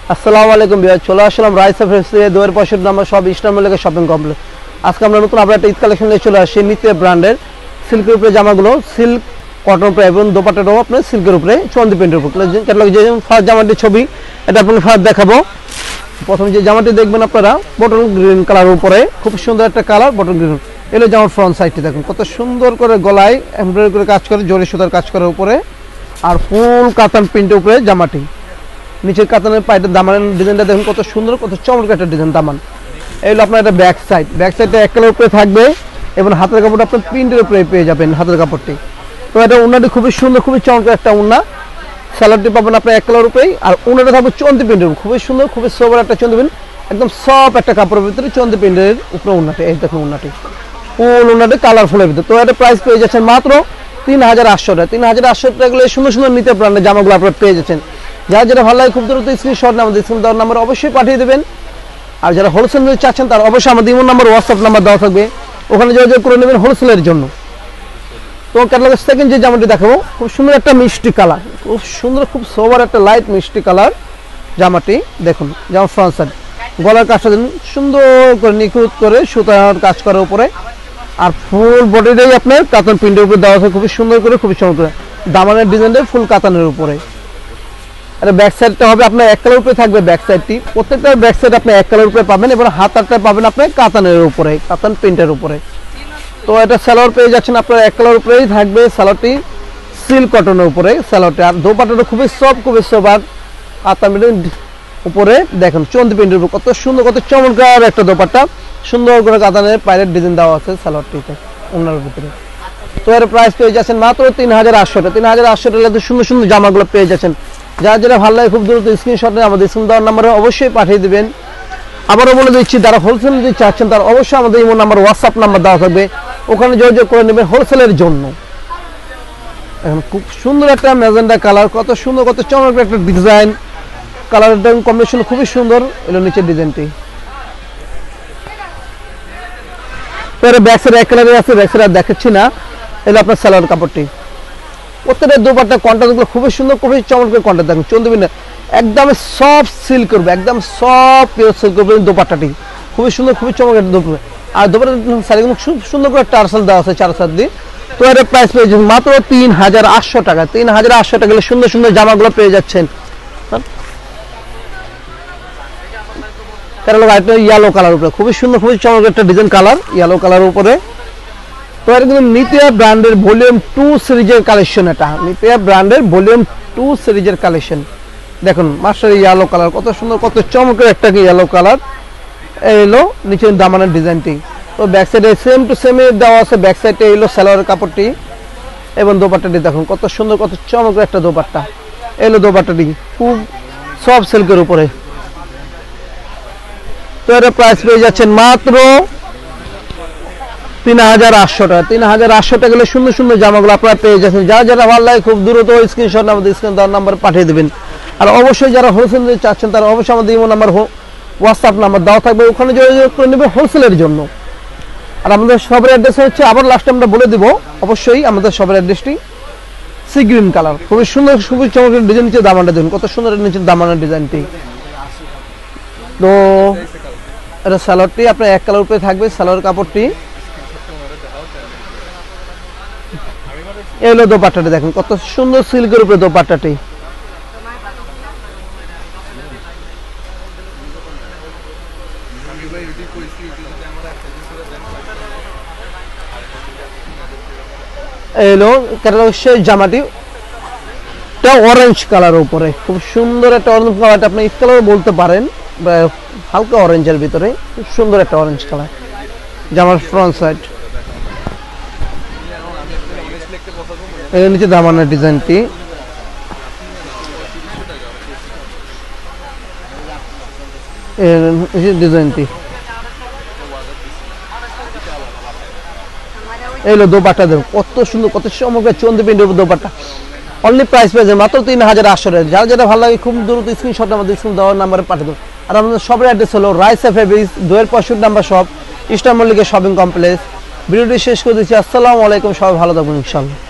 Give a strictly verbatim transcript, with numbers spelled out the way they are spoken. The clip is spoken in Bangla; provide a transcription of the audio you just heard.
আসসালামু আলাইকুম ভিউয়ার, চলে আসলাম রাইসা ফেস্টিভ্যালে দুই হাজার পঁয়ষট্টি নম্বর সব ইস্টার মল্লিকা শপিং কমপ্লেক্স। আজকে আমরা নতুন আবার একটা ঈদ কালেকশন নিয়ে চলে আসছি। নিত্যা ব্র্যান্ডের সিল্কের উপরে জামাগুলো, সিল্ক কটন উপরে এবং দোপাট্টাটাও আপনার সিল্কের উপরে চন্দি প্রিন্টের উপরে। ক্যাটালগ যে ফার্স্ট জামাটির ছবি এটা আপনাকে ফার্স্ট দেখাবো। প্রথম যে জামাটি দেখবেন আপনারা বটল গ্রিন কালারের উপরে, খুব সুন্দর একটা কালার বটল গ্রিন। এলো জামার ফ্রন্ট সাইডটি দেখুন কত সুন্দর করে গলায় এমব্রয়ডারি করে কাজ করে, জরি সুতার কাজ করার উপরে আর ফুল কাতান প্রিন্টের উপরে জামাটি। নিচের কাতানের পাইটের দামানের ডিজাইনটা দেখুন কত সুন্দর, কত চমৎকার একটা ডিজাইন দামান। এই হলো আপনার একটা ব্যাক সাইড, ব্যাক সাইডটা এক কালার উপরে থাকবে এবং হাতের কাপড়টা আপনার প্রিন্টের উপরে পেয়ে যাবেন হাতের কাপড়টি। তো এটা উন্নাটি খুবই সুন্দর, খুবই চমৎকার একটা উন্না। স্যালাডটি পাবেন আপনার এক কালার উপরেই, আর উন্নাটা থাকবে চন্দি প্রিন্টের, খুবই সুন্দর, খুবই সোবার একটা চন্দি প্রিন্ট, একদম সফট একটা কাপড়ের ভিতরে চন্দি প্রিন্টের উপরে উন্নাটি। এই দেখুন উন্নাটি, ফুল উন্নাটি কালারফুলের ভিতরে। তো এটা প্রাইস পেয়ে যাচ্ছেন মাত্র তিন হাজার আটশো টাকা। তিন হাজার আটশো টাকাগুলো সুন্দর সুন্দর নিতে ব্র্যান্ডের জামাগুলো আপনারা পেয়ে যাচ্ছেন। যারা যেটা ভালো লাগে খুব দ্রুত স্ক্রিনশট আমাদের স্ক্রিন দেওয়ার নাম্বার অবশ্যই পাঠিয়ে দেবেন। আর যারা হোলসেল নিতে চাচ্ছেন তার অবশ্যই আমাদের ইমো নাম্বার, হোয়াটসঅ্যাপ নাম্বার দেওয়া থাকবে, ওখানে যোগাযোগ করে নেবেন হোলসেলের জন্য। তো ক্যাটালগের সেকেন্ড যে জামাটি দেখাবো, খুব সুন্দর একটা মিষ্টি কালার, খুব সুন্দর, খুব সোবার একটা লাইট মিষ্টি কালার জামাটি। দেখুন জামার ফ্রন্ট সাইড, গলার কাজটা দেখুন সুন্দর করে নিখুঁত করে সুতার কাজ করার উপরে, আর ফুল বডিটাই আপনার কাতান প্রিন্টের উপরে দেওয়া আছে খুবই সুন্দর করে, খুবই চমৎকার দামানের ডিজাইনটা ফুল কাতানের উপরে। আর ব্যাক সাইডটা হবে আপনার এক কালার উপরে থাকবে ব্যাক সাইডটি, প্রত্যেকটা ব্যাক সাইড আপনি এক কালার উপরে পাবেন এবং হাতারটা পাবেন আপনি কাতানের উপরে, কাতান প্রিন্টের উপরে। তো এটা সালোয়ার পেয়ে যাচ্ছেন আপনার এক কালার উপরেই থাকবে, সালোয়ারটি সিল্ক কটনের উপরে সালোয়ারটি। আর দোপাট্টাটা খুবই সফট, খুবই সবার কাতান প্রিন্টের উপরে দেখুন চন্দি প্রিন্টের উপর কত সুন্দর, কত চমৎকার একটা দোপাট্টা, সুন্দর করে কাতানের পাইরের ডিজাইন দেওয়া আছে সালোয়ারটিতে ওনার ভিতরে। তো এর প্রাইস পেয়ে যাচ্ছেন মাত্র তিন হাজার আটশো টাকা। তিন হাজার আটশো টাকা সুন্দর সুন্দর জামাগুলো পেয়ে যাচ্ছেন। যারা যেটা ভালো লাগে খুব দ্রুত স্ক্রিনশটে আমাদের স্ক্রিন দেওয়ার নাম্বারে অবশ্যই পাঠিয়ে দেবেন। আবারও বলে দিচ্ছি, যারা হোলসেল নিতে চাচ্ছেন তারা অবশ্যই আমাদের ইমো নাম্বার, হোয়াটসঅ্যাপ নাম্বার দেওয়া থাকবে, ওখানে যোগাযোগ করে নেবেন হোলসেলের জন্য। এখন খুব সুন্দর একটা ম্যাজেন্ডা কালার, কত সুন্দর, কত চমৎকার একটা ডিজাইন, কালারটা কম্বিনেশন খুবই সুন্দর। এলো নিচের ডিজাইনটি, ব্যাক সাইড এক কালারের আছে, ব্যাক সাইড আর দেখাচ্ছি না। এলো আপনার সালোয়ার কাপড়টি, প্রত্যেকটা দোপাট্টা কন্ট্রাস্টগুলো খুবই সুন্দর, খুবই চমৎকার কন্ট্রাস্ট। দেখুন চন্দ্রবিন্দা একদম সফট সিল্ক করবে, একদম সফট পিওর সিল্ক করবে দোপাট্টাটি, খুবই সুন্দর, খুবই চমৎকার দোপাট্টা। আর দোপাট্টা শাড়িগুলো খুব সুন্দর করে টার্সেল দেওয়া আছে চার সাত দিয়ে। তো এর প্রাইস পেয়ে যাচ্ছেন মাত্র তিন হাজার আটশো টাকা। তিন হাজার আটশো টাকা সুন্দর সুন্দর জামাগুলো পেয়ে যাচ্ছেন। ইয়েলো কালার উপরে খুবই সুন্দর, খুবই চমৎকার একটা ডিজাইন কালার, ইয়েলো কালার উপরে। তো এটা কিন্তু নিত্যা ব্র্যান্ডের ভলিউম টু সিরিজের কালেকশন, এটা নিত্যা ব্র্যান্ডের ভলিউম টু সিরিজের কালেকশন। দেখুন মাস্টার ইয়েলো কালার কত সুন্দর, কত চমৎকার একটা ইয়েলো কালার। এই হলো নিচের দামানের ডিজাইনটি। তো ব্যাক সাইডে সেম টু সেম দেওয়া আছে, ব্যাক সাইডে এলো সালোয়ারের কাপড়টি এবং দোপাট্টাটি দেখুন কত সুন্দর, কত চমৎকার একটা দোপাট্টা। এলো দোপাট্টাটি খুব সফট সিল্কের উপরে। তো এর প্রাইস পেয়ে যাচ্ছেন মাত্র তিন হাজার আটশো টাকা। তিন হাজার আটশো টাকা গেলে সুন্দর সুন্দর জামাগুলো আপনারা পেয়ে যাচ্ছেন। যারা যারা ভালো লাগে খুব দ্রুত স্ক্রিনশট আমাদের স্ক্রিন দেওয়ার নাম্বার পাঠিয়ে দেবেন। আর অবশ্যই যারা হোলসেল নিতে চাচ্ছেন তারা অবশ্যই আমাদের ইমো নাম্বার, হোয়াটসঅ্যাপ নাম্বার দেওয়া থাকবে, ওখানে যোগাযোগ করে নেবে হোলসেলের জন্য। আর আমাদের শপের অ্যাড্রেস হচ্ছে, আবার লাস্টে আমরা বলে দিব অবশ্যই আমাদের শপের অ্যাড্রেসটি, সি গ্রিন কালার, খুবই সুন্দর, খুবই চমৎকার ডিজাইন। নিচে দামানটা দেখুন কত সুন্দর, নিচে দামানের ডিজাইনটি। তো এটা সালোয়ারটি আপনার এক কালার উপরে থাকবে, সালোয়ার কাপড়টি। এই হলো দোপাট্টাটি, দেখুন কত সুন্দর সিল্কের উপরে দোপাট্টাটি। এই হলো ক্যাটালগ শেষ জামাটি, এটা অরেঞ্জ কালার উপরে, খুব সুন্দর একটা অরেঞ্জ কালার, আপনি ইফ কালার বলতে পারেন, হালকা অরেঞ্জের ভিতরে খুব সুন্দর একটা অরেঞ্জ কালার জামার ফ্রন্ট সাইড। এর নিচে দামানের ডিজাইনটি, এর নিচে ডিজাইনটি। এইলো দোপাট্টা দেখুন কত সুন্দর, কত চমৎকার চন্দি প্রিন্টের দোপাট্টা। অনলি প্রাইস পেয়ে যাবেন মাত্র তিন হাজার আটশো টাকা। যারা যেটা ভালো লাগে খুব দ্রুত স্ক্রিনশট আমাদের স্ক্রিন দেওয়ার নাম্বারে পাঠিয়ে দেবেন। আর আমাদের শপের অ্যাড্রেস হলো রাইসা ফেব্রিক্স, দুই হাজার পঁয়ষট্টি number shop, Easter Mallika shopping complex. ভিডিওটি শেষ করে দিচ্ছি। আসসালামু আলাইকুম, সবাই ভালো থাকবেন ইনশাআল্লাহ।